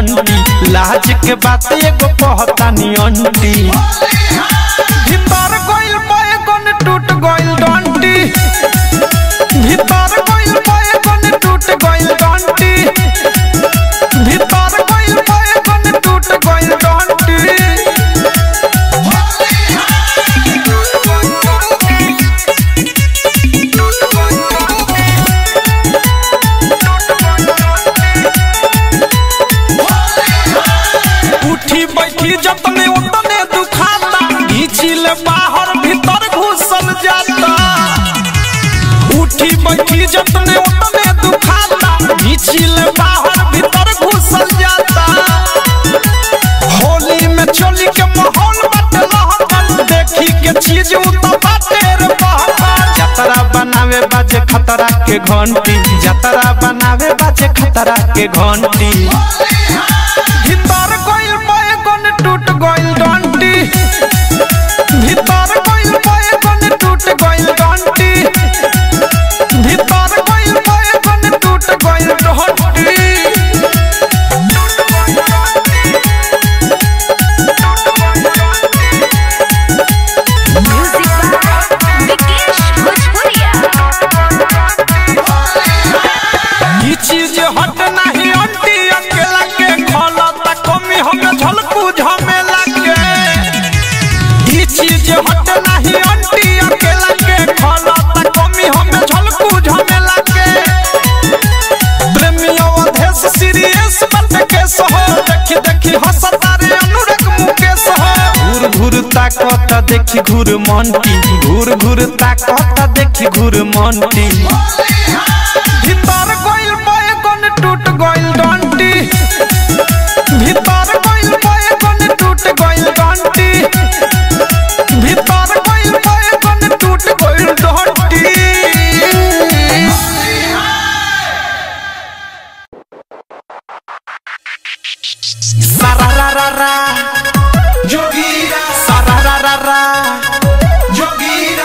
Aunty लाज के बात एगो कहतानी अंटी भीतर गइल बैगन टूट गइल डंटी भीतर गइल बैगन टूट गइल डंटी भीतर गइल बैगन टूट गइल डंटी उठी बैठी जतने उतने दुखाता घींचिल बाहर भीतर घुसल जाता उठी बैठी जतने उतने दुखाता घींचिल बाहर भीतर घुसल जाता होली में चोली के माहौल बाटे लहकन देखी के चीज उता बाटे रे बहका जतरा बनावे बाजे खतरा के घंटी जतरा बनावे बाजे खतरा के घंटी भीतर गइल बैगन टूट गइल डंटी भीतर गइल बैगन टूट गइल डंटी भीतर गइल बैगन टूट गइल डंटी चीज हट नहीं अंटी अकेला के खोला त कमी हमें झलकू झमेला के ई चीज हट नहीं अंटी अकेला के खोला त कमी हमें झलकू झमेला के प्रेमियों अधेश सीरियस बात के सहो देखी देखी हंसता रे अनुराग मुकेश हो घूर घूर ताकत देखी घूर मंटी घूर घूर ताकत देखी घूर मंटी भीतर गइल बैगन टूट गइल डंटी भीतर गइल बैगन टूट गइल डंटी भीतर गइल बैगन टूट गइल डंटी सारा रा रा रा जोगीरा सारा रा रा रा जोगीरा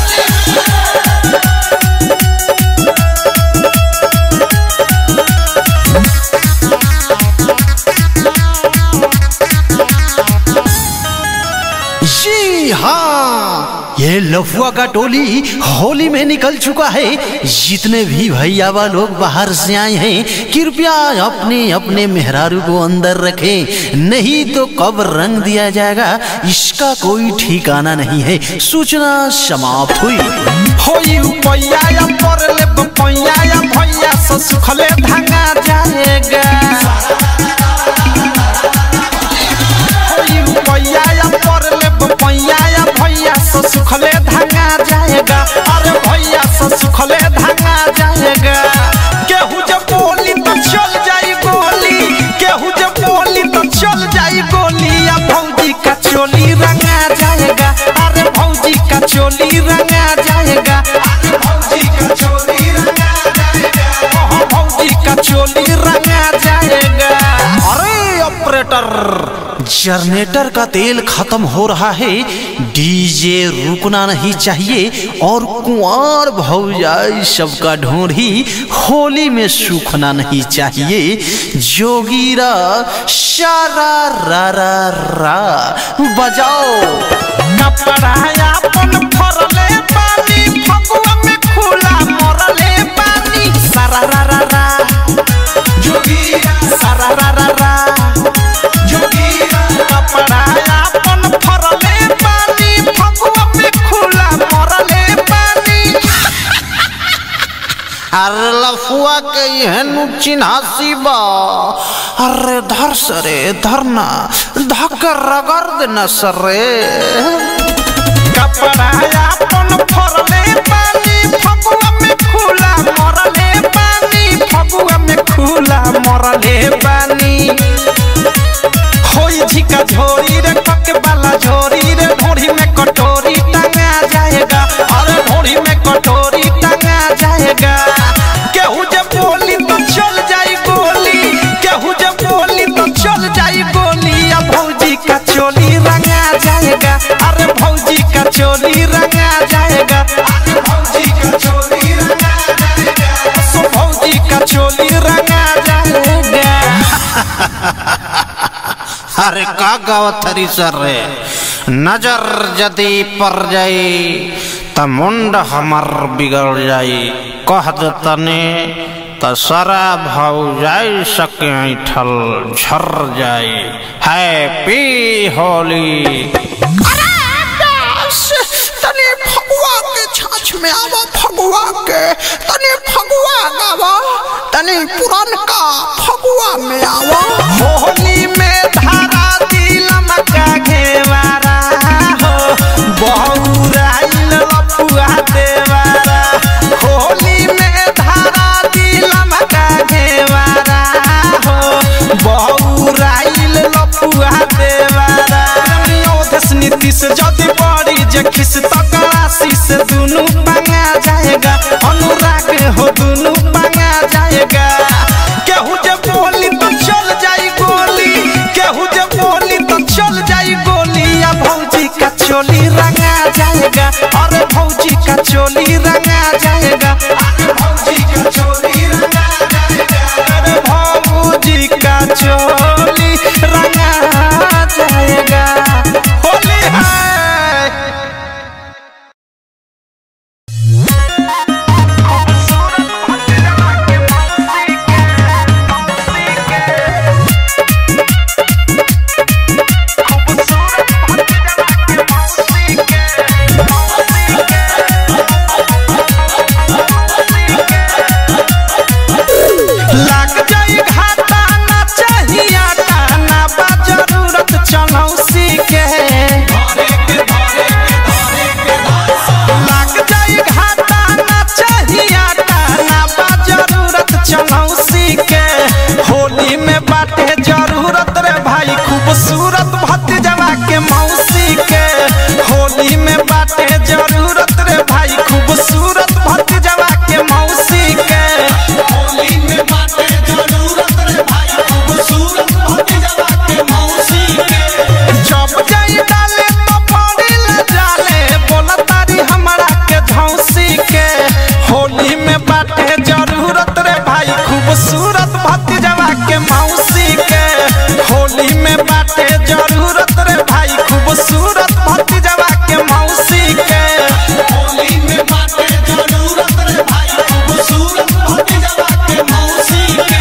जी हाँ, ये लफुआ का टोली होली में निकल चुका है। जितने भी भैया लोग बाहर से आए हैं कृपया अपने अपने मेहरारू को अंदर रखें, नहीं तो कब रंग दिया जाएगा इसका कोई ठिकाना नहीं है। सूचना समाप्त हुई। होई पैया या परले पैया या भैया से सुखले धांगा जाएगा होई पैया या परले पैया या भैया से सुखले धांगा जाएगा अरे भैया से सुखले धांगा जाएगा केहू जब बोली तो चल जाई गोली केहू जब बोली तो चल जाई गोली या भौजी का चोली रंगा जाएगा अरे भौजी का चोली रंगा जाएगा अरे भौजी का चोली रंगा जाएगा भौजी का चोली रंगा जाएगा। अरे ऑपरेटर, जनरेटर का तेल खत्म हो रहा है, डीजे रुकना नहीं चाहिए और कुंवार भौजाई सबका ढोंढी होली में सूखना नहीं चाहिए। जोगीरा शारा रा रा रा बजाओ। कपड़ा अपन फरले पानी फगुआ में खुला मरले पानी सारा रा रा रा जोगीरा सारा रा रा रा जोगीरा कपड़ा अपन फरले पानी फगुआ में खुला मरले पानी। अरे लफुआ के यहनु चिन्हासी बा, अरे धर सरे धरना धक रगड़ देना सरे। कपड़ा अपन फरले पानी फगुआ में खुला मरले पानी फगुआ में खुला मरले पानी। होई झिका झोरी रे कके वाला झोरी रे ढोरी में कटोरी टंगा जाएगा अरे ढोरी में कटोरी टंगा जाएगा। केहू जब बोली तो चल जाई गोली केहू जब बोली तो चल जाई गोली या भौजी का चोली रंगा जाएगा अरे भौजी का चोली रंगा जाएगा अरे भौजी का चोली रंगा जाएगा सो भौजी का चोली रंगा जाएगा। अरे का गावत हरी सर रे नजर जदी पर जाई त मुंड हमर बिगड़ जाई कह तने त सारा भाव जाई सके ठल झर जाई हैप्पी होली। तने फगुआ के छाछ में आवा फगुआ के तने फगुआ गावा तने पुरानका फगुआ में आवा होली में धारा दिलम का घेवारा हो बहुराइल लपुआ देवारा होली में धारा दिलम का घेवारा हो बहुराइल लपुआ देवारा नीतीश जदि बड़ी जे खिस तकरासी से दुनू पंगा जाएगा अनुराग हो दुनू पंगा जाएगा केहू जे बोली तो चल जाई गोली केहू जे बोली तो चल जाई गोली या भौजी का चोली रंगा जाएगा अरे भौजी का चोली रंगा जाएगा अरे भौजी का चोली रंगा जाएगा अरे भौजी का चोली रंगा जाएगा। होली में बाटे जरूरत रे भाई खूबसूरत भतीजवा के मौसी के होली में बाटे जरूरत रे भाई खूबसूरत भतीजवा के मौसी के होली में बाटे जरूरत रे भाई खूबसूरत भतीजवा के मौसी के जब जाई डाले तो पड़ी ले जाले बोला तारी हमरा के झौसी के होली में बाटे जरूरत रे भाई खूबसूरत भतीजवा के मौसी के होली में बाटे जरूरत रे भाई खूबसूरत भतीजवा के मौसी के होली में बाटे जरूरत रे भाई खूबसूरत भतीजवा के मौसी के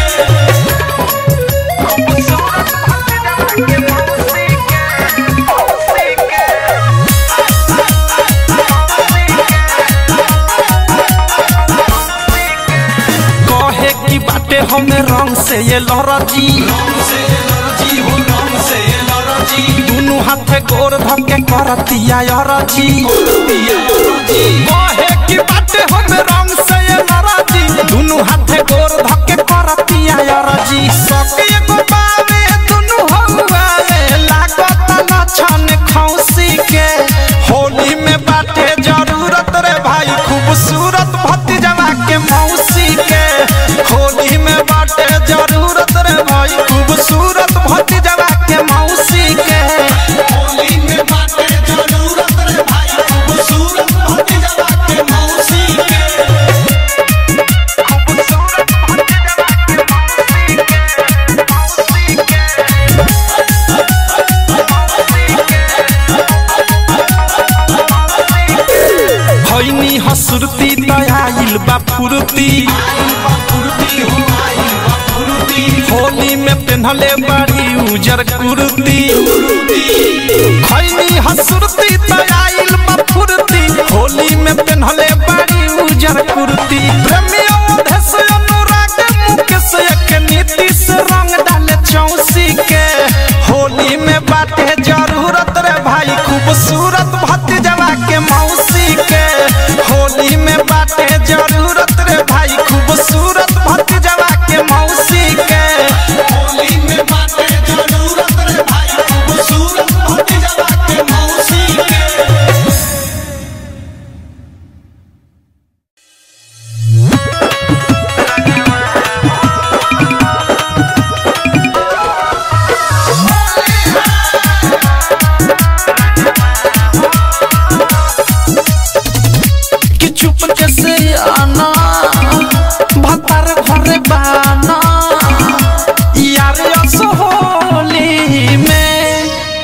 कहे की बाटे हमें रंग से ये लहराजी दोनों हाथे गोर धके करतिया यराजी कहे की बाटे हमें रंग से ये लहराजी दोनों हाथे गोर धके करतिया यराजी सके एगो बावे दोनों हवावे लागत न छन खौसी के होली में बाटे जरूरत रे भाई खूबसूरत भतीजवा के मौसी के होली में बाटे जरूरत रे भाई खूबसूरत भतीजवा के मौसी के होली में बाटे जरूरत रे भाई खूबसूरत भतीजवा के मौसी के हसुरती दयाइल बा फुरती होली में पेन्हले बड़ी उजर कुर्ती खैनी हसुरती दयाइल बा फुरती होली में पेन्हले बड़ी उजर कुर्ती प्रेमियों देश अनुराग मुकेश एक नीति से रंग डाले चौसी के होली में बाटे जरूरत रे भाई खूबसूरत भतीजवा के मौसी के होली में बाटे जरूरत रे भाई खूबसूरत भतीजवा के मौसी के होली में बाटे जरूरत रे भाई खूबसूरत भतीजवा के मौसी के बाना यार होली में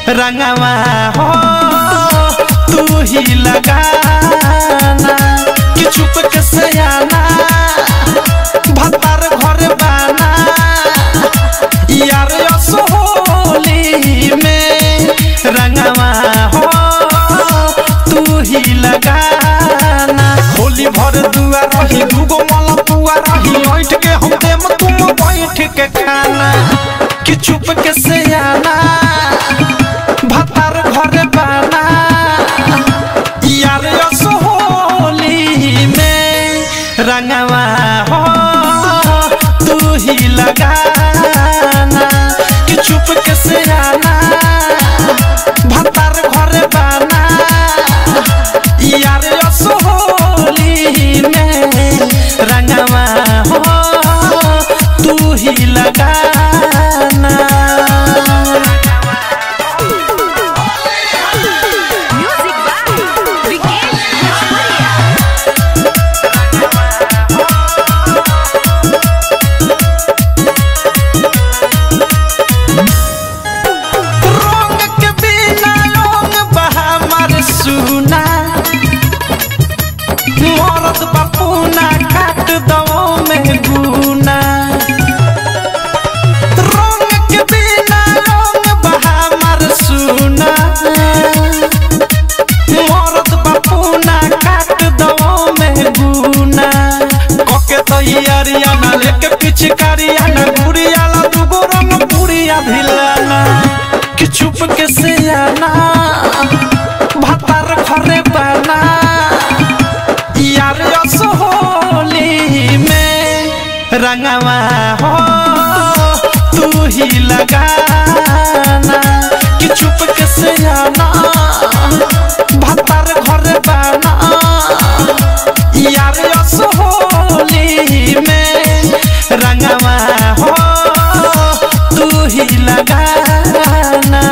रंगवा हो तू ही लगाना कि चुप के सयाना भतार घर बाना यार असोली में रंगवा हो तू ही लगाना होली भर दुआ रही दूगो माला पुआ रही बैठ के हम देम तुम बैठ के खाना कि चुप के सयाना भतार घर बाना यार असोली में रंगवा हो तू ही लगाना कि चुप के सयाना भतार घर बाना यार असोली में रंगवा हो तू ही लगाना मरद बापूना काट दो में गुना रंग के बिना रंग बहा मार सुना मरद बापूना काट दो में गुना ओके तो यारिया ना लेके पिचकारिया ना गुड़िया ला दुगो रंग पुड़िया भिलाना कि चुप के सियाना भतार घरे बाना यार असोली में रंगवा हो तू ही लगाना कि चुप के सयाना भतार घर बाना यार असोली में रंगवा हो तू ही लगाना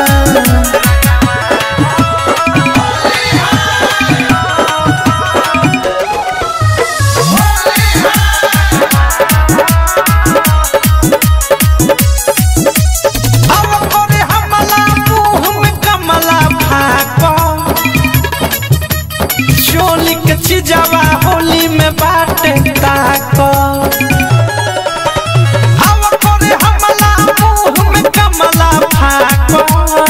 चिजावा होली में बाटे ताको हवा करे हमला मुंह में कमला फाको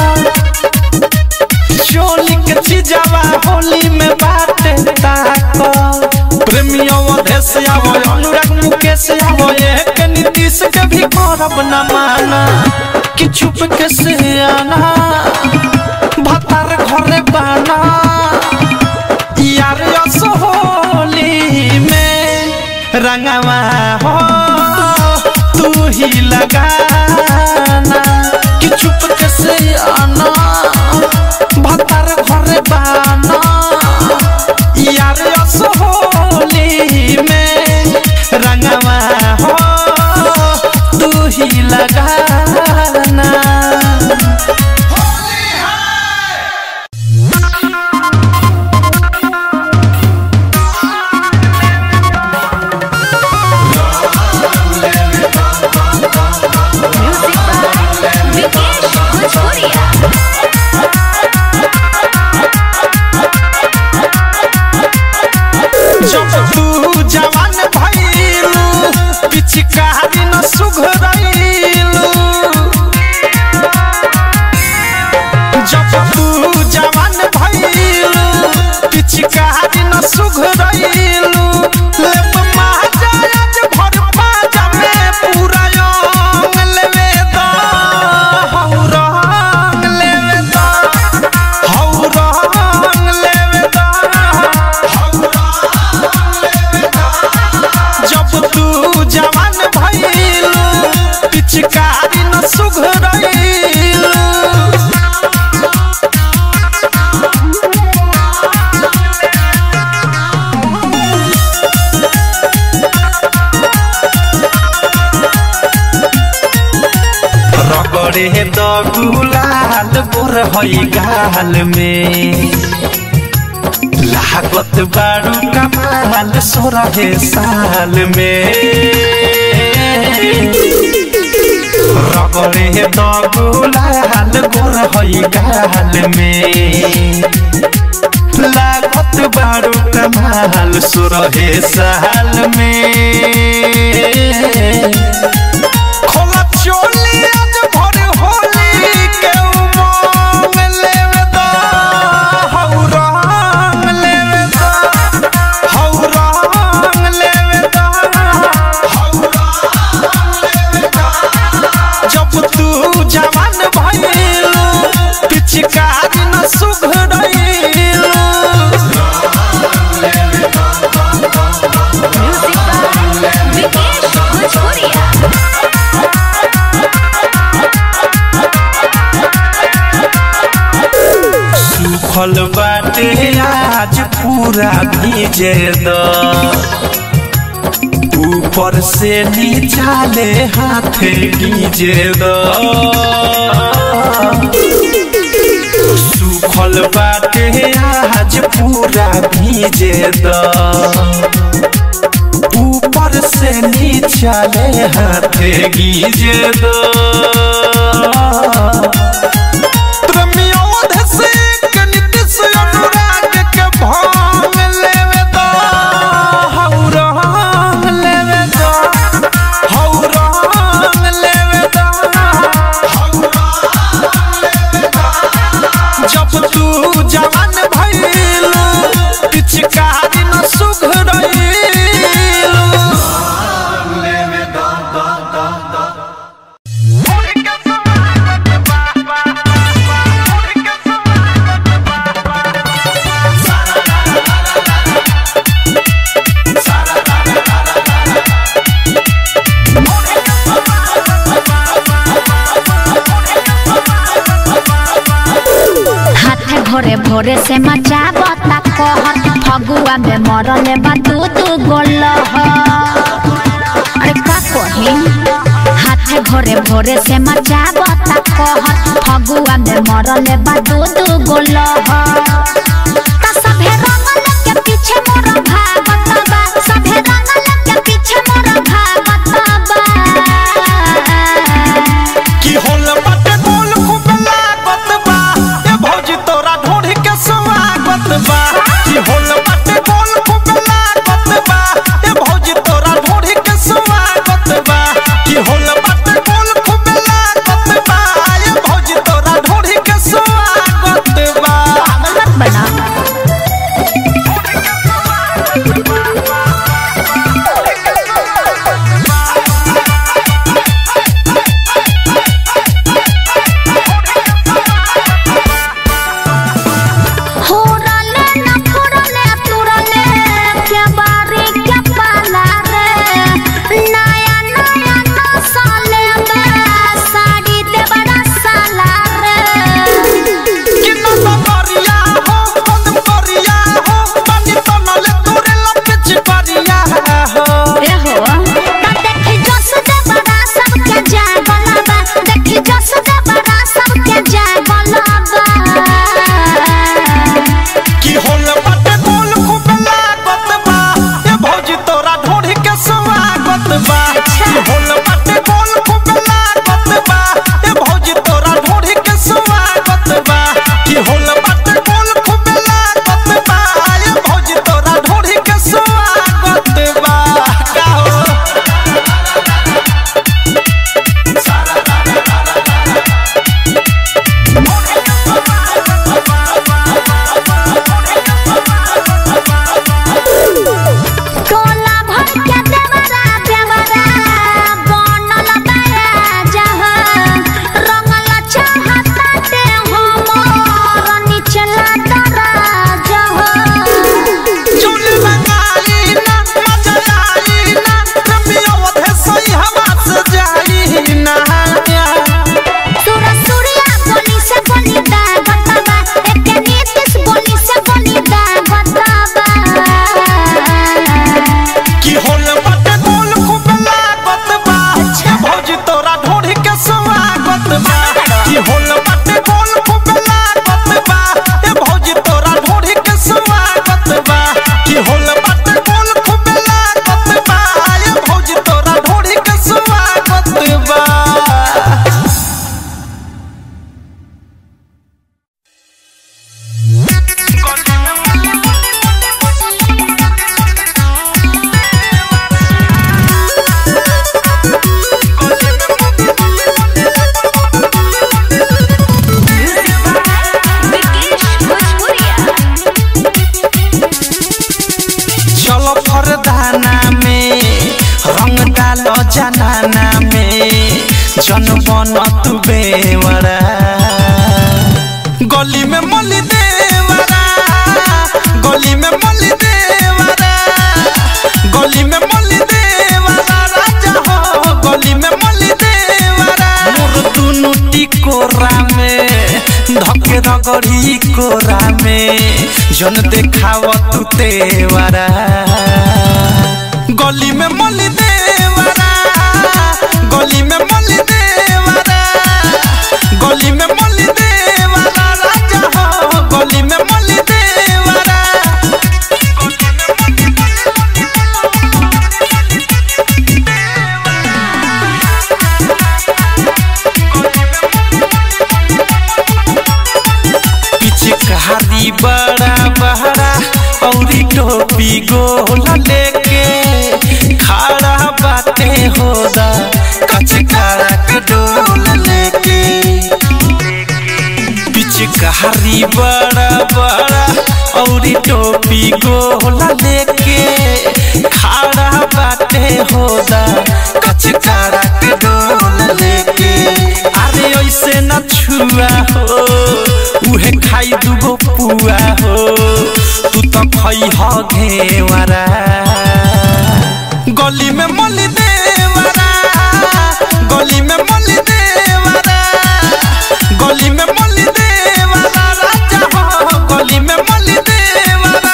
चोली के चिजावा होली में बाटे ताको प्रेमियों देश आवो अनुराग मुकेश आवो एक नीतीश के भी करब न माना कि चुप के सियाना भतार घरे बाना यार असोली में रंगवा हो तू ही लगाना कि चुप के सयाना भतार घरे बाना यार असोली में रंगवा हो तू ही लगाना जब तू जवान भइलू पिचकारी न सुघरइलू जब तू जवान भइलू पिचकारी न सुघरइलू लेप महाराज भर पाजा में पूरा रंग लेवे दा हौ रंग लेवे दा हौ रंग लेवे दा जब तू जवान भइलू पिचकारी न सुघरइलू रगड़े द गुलाल बोर हई गाल में लागत बारू कमाल 16 साल में रगड़े तो गुलाल गोर हई गाल में लागत बारू कमाल सुरहे साल में खोला चोली आज भर होली के उमंग लेवे दा हौ रंग लेवे दा हौ रंग लेवे दा हौ रंग लेवे दा जब तू जवान भइलू पिचकारी न सुघड़इलू सुखल बाटे आज पूरा भीजे द ऊपर से नीचा ले हाथ गीजे द सुखल बाटे आज पूरा भीजे द ऊपर से नीचा ले हाथ गीजे द भोरे भोरे से मचा बता कहत फगुआ में मरले बा तू गोल अरे का कही हाथ भोरे भोरे से मचा बता कहत फगुआ में मरले बा तू गोल का सभे रंगल के पीछे मोर भागत बा सभे रंगल के पीछे मोर भागत बा की होल बाटे गोल खूब लागत बा ए भौजी तोरा ढोढ़ी के स्वागत बा की होल बाटे गोल खूब लागत बा ए भौजी तोरा ढोढ़ी के स्वागत बा की होल बाटे गोल खूब लागत बा ए भौजी तोरा ढोढ़ी के स्वागत बा पागल मत बना जनाना में जन बन तू बेवरा गली में मली देवरा गली में मली देवरा गली में मली देवरा राजा हो गली में मली देवरा मोर दुनु टिकोरा में धके रगड़ी कोरा में जन देखाव तू तेवरा गली में मली देवरा गली में मली देवरा गली में मली देवरा राजा हो गली में मली देवरा पिचकारी बड़ा बहरा औरी टोपी गोला लेके खड़ा बाटे होदा कचकारा के डोला लेके पिचकारी बड़ा बड़ा औरी टोपी गोला लेके खड़ा बाटे होदा कचकारा के डोला लेके अरे ऐसे न छुआ हो उहे खाई दुगो पुआ हो तू तो खई ह घेवरा गली में मली देवरा गली में मली देवरा गली में मली देवरा राजा हो गली में मली देवरा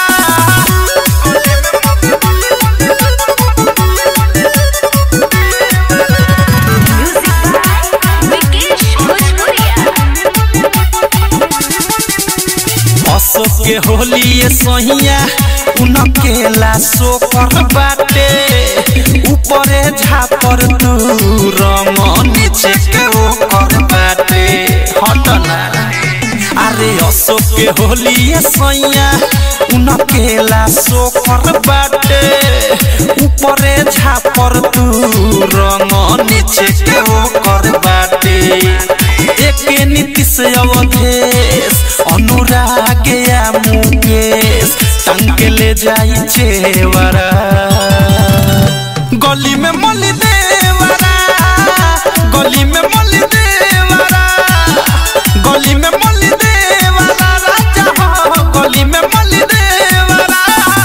अशोक के होली ये सहिया उनकेला सोकर बाटे ऊपरे झापर तू रंग नीचे के ओकर बाटे हटना अरे अशोक के होली ये सहिया उनकेला सोकर बाटे ऊपरे झापर तू रंग नीचे के ओकर बाटे एके नीतीश अवधेश अनुराग या मुकेश टंके ले जाई चेवरा गली में मली देवरा गली में मली देवरा गली में मली देवरा राजा हो गली में मली देवरा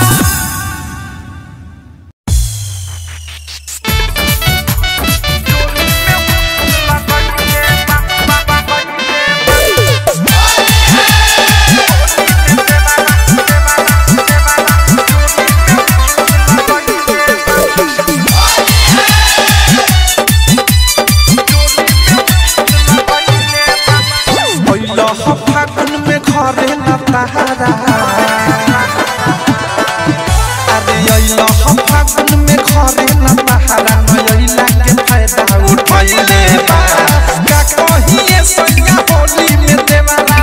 फागुन में घरे न तहारा अरे अइला हम फागुन में घरे न तहारा नइला के फायदा उठैले बा का कहिए सैया होली में देवरा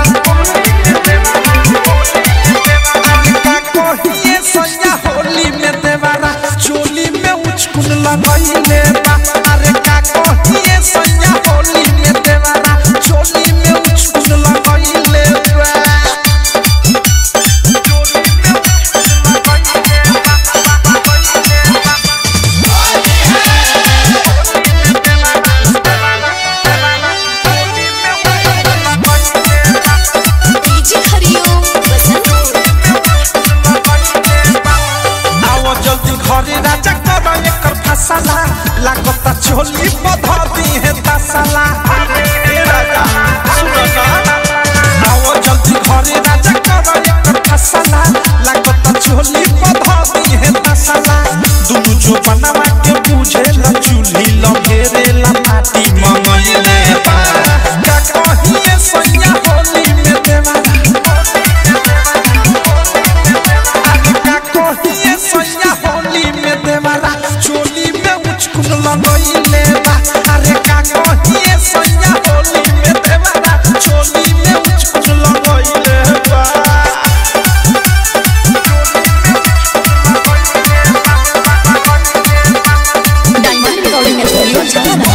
का कहिए सैया होली में देवरा चोली में उचकुन लगैले बा अरे का कहिए सैया होली में देवरा चोली में उचकुन लगैले बा घरे राजा कर एकर फसला लागता चोली बधा दी है तसला ए राजा सुनो ना आओ जल्दी घरे राजा कर एकर फसला लागता चोली बधा दी है तसला दुनु जो बनवा के बुझे ल चूल्ही ल घेरे ल माटी मंगइले बा का कहिए सैया होली में देवा का कहिए सैया होली में देवरा चोली में उचकुन लगैले बा अरे का कहिए सैया होली में देवरा चोली में उचकुन लगैले बा डायमंड रिकॉर्डिंग स्टूडियो छाना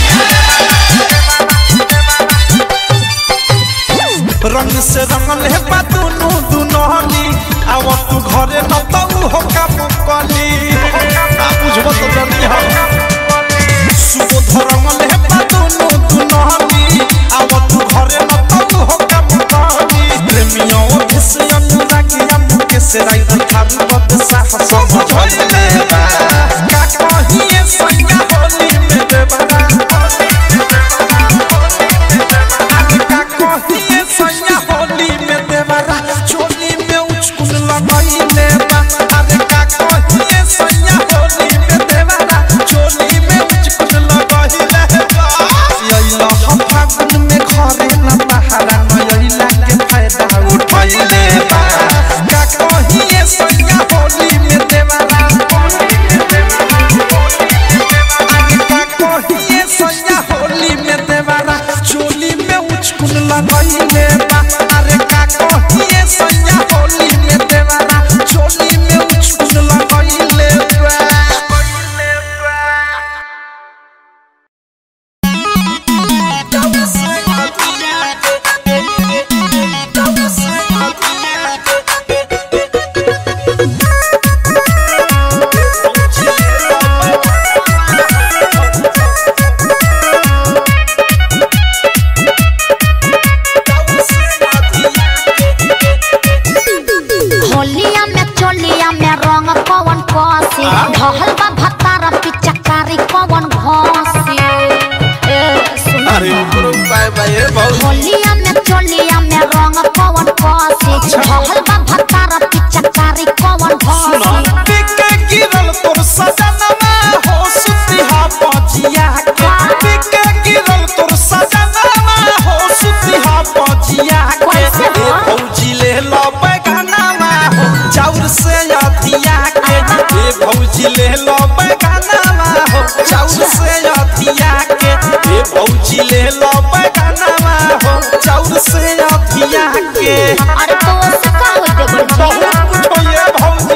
रंग से रंगल है बा दुनु दुनहली आव तू घरे न तऊ हो का मुकली आ बुझबो तो जल्दी हो यशोध रंगले बा दुनु दुनहनी आव तू घरे न तू हो काम कहनी प्रेमियों से अनुरागिया मुके से राई थारू बद साहस समझले बा का कहिए संगा होली में देवरा का कहिए संगा होली में देवरा चोली में उचकुन लगाइले बा अरे का कहिए संगा होली में देवरा चोली में उचकुन लगाइले बा यइला हम फागुन में घरे न बहारा नइला के फायदा उठाइले बा का कहिए संगा होली में देवरा आगे का कहिए संगा होली में देवरा चोली में उचकुन लगाइले बा अरे का कहिए संगा होली में देवरा चोली में उचकुन लगाइले बा होलिया में चोलिया में रंग कवन कसी ढहल बा भतार पिचकारी कवन घसी अरे होलिया में चोलिया में रंग कवन कसी ढहल बा भतार पिचकारी कवन घसी बिके गिरल तोर सजनमा हो सुतिहा पजिया के बिके गिरल तोर सजनमा हो सुतिहा पजिया के ए भौजी ले लो बैगनमा हो चाउर से अथिया के ए भौजी ले लो बैगनमा हो चाउर से अथिया के ए भौजी ले लो बैगनमा हो चाउर से अथिया के अरे तो से का होई देबल बहुत कुछ होइए भौजी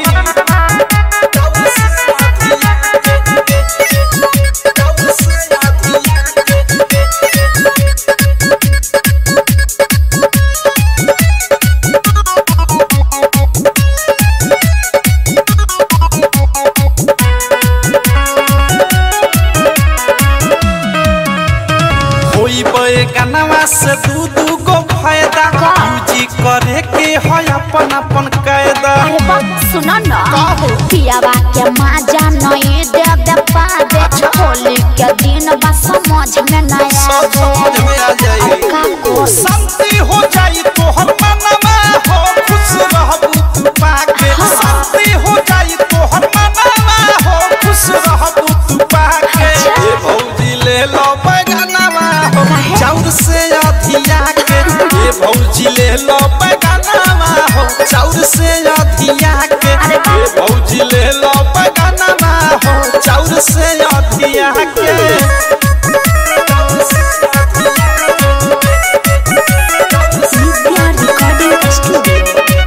होई बे गनवा से दू गो फायदा यूजी करे के है अपन अपन कायदा अरे बात सुनो ना पियावा के माजा नहीं दे दे पादे होली के दिन बा समझ में ना सब समझ में आ जाए का को शांति हो जाई तो हर मनवा हो खुश रहबू तू पाके शांति हो जाई तो हर मनवा हो खुश रहबू तू पाके ए भौजी ले लो बैगनवा हो चाउर से अधिया के ए भौजी ले लो बैगनवा हो चाउर से अधिया के ए भौजी ले लो बैगनवा हो चाउर से अधिया के रिकॉर्डिंग स्टूडियो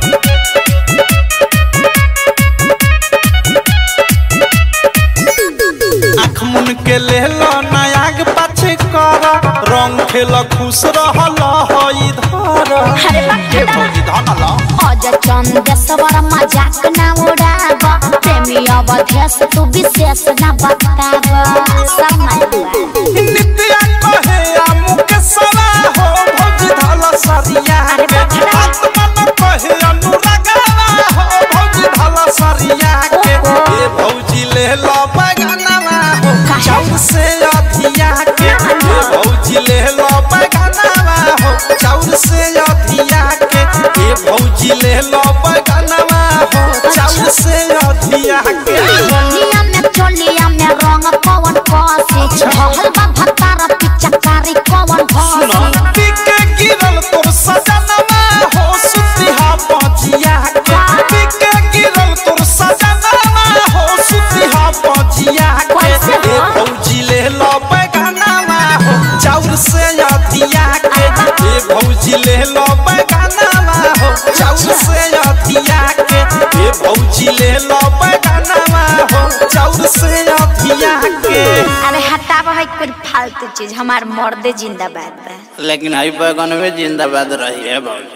आँख मुन के ले लो नयाग पाछे कर रंग खेल खुश रहल हई धर अरे के बाप भौजी धन ल अज चंदेश्वर मजाक ना उड़ाब प्रेमी अवधेश तू विशेष ना बताब समझ नित्या कहे मुख सवा हो भौजी धल सरिया के आत्मा न कहे अनुरागवा हो भौजी धल सरिया के ए भौजी ले लो बैगनवा हो चाउर से अधिया के ए भौजी ले लो बैगनवा हो चाउर से अधिया के ए भौजी ले लो बैगनवा हो चाउर से अधिया के होलिया में चोलिया में रंग कवन कसी ढहल बा भतार पिचकारी कवन घसी बिके गिरल तोर सजनमा हो सुतिहा पजिया के बिके गिरल तोर सजनमा हो सुतिहा पजिया के ए भौजी ले लो बैगनवा हो चाउर से अधिया के ए भौजी ले लो बैगनवा हो चाउर से अधिया के ए भौजी ले लो बैगनवा हो चाउर से अधिया के अरे हटाब है कोई फालतू चीज हमार मर्दे जिंदाबाद बा लेकिन हई बैगन में जिंदाबाद रही है भौजी।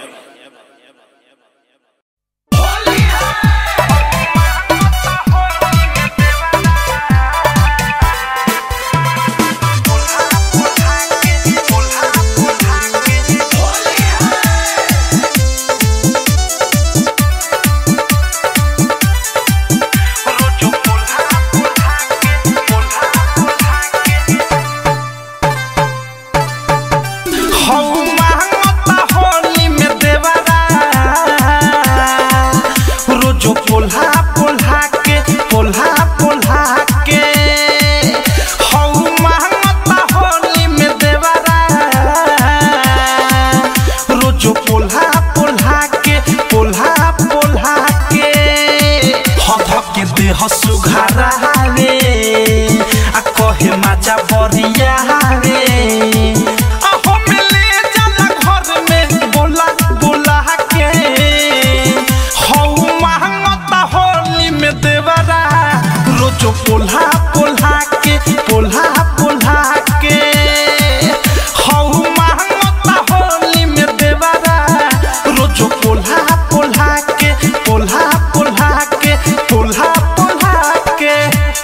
हसु घरावे आ कहे मजा बरिया रे आहो मिले जाला घर में बोला बोला के हौ महंगता होली में देवरा रोजो पोल्हा पोल्हा के पोल्हा पोल्हा के हौ महंगता होली में देवरा रोजो पोल्हा पोल्हा के पोल्हा पोल्हा के पोल्हा पोल्हा के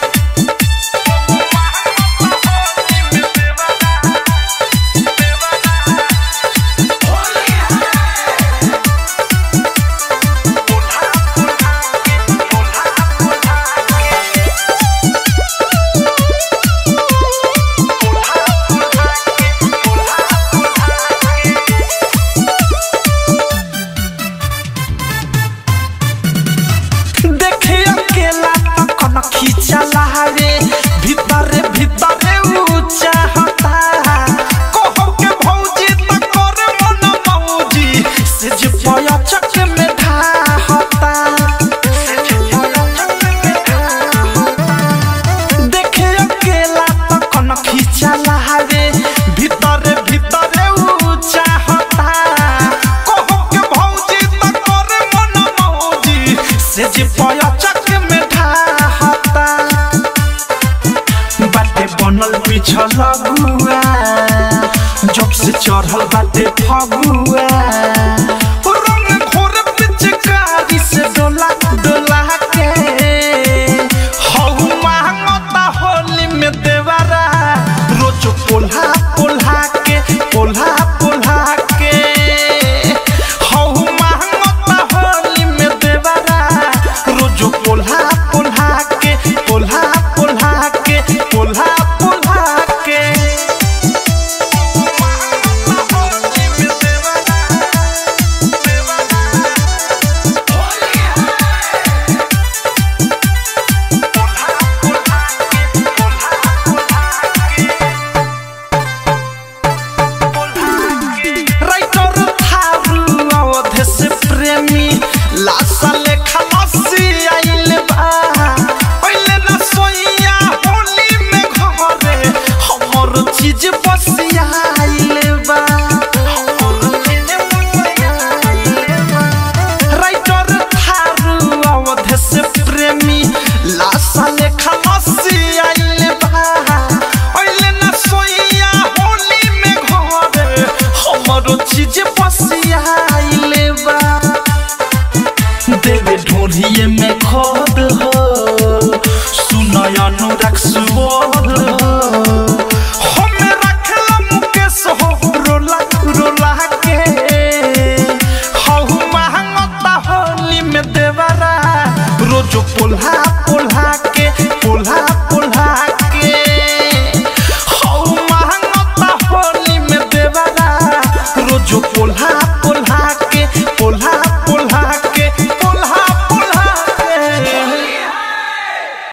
खींचा लहारे भीतरे भीतरे ऊंचा हता कहो के भौजी त करे मन मौजी से जे पया चक में ढा हता देखे अकेला त कन खींचा लहारे भीतरे भीतरे ऊंचा हता कहो के भौजी त करे मन मौजी से जे पया चक में ढा बाटे बनल पिछल गुआ जब से चढ़ल बाटे फगुआ रंग घोर पिचकारी से डोला डोला के हौ महंगता होली में देवरा रोज पोल्हा पोल्हा के पोल्हा पोल्हा के हौ महंगता होली में देवरा रोज पोल्हा पोल्हा के पोल्हा पोल्हा के पोल्हा पोल्हा के राइटर थारू अवधे से प्रेमी लासा लेखा लस्सी आइल बा पहले न सोइया होली में घरे हमर चीज बसिया आइल बा राइटर थारू अवधे से प्रेमी लासा लेखा लस्सी आइल बा पहले न सोइया होली में घरे हमर चीज बसिया आइल बा देवे ढोरिए में खोद हो सुनय अनुराग सुबोध हो हमें रखला मुकेश हो रोला रोला के हौ महंगता होली में देवरा रोजो पोल्हा पोल्हा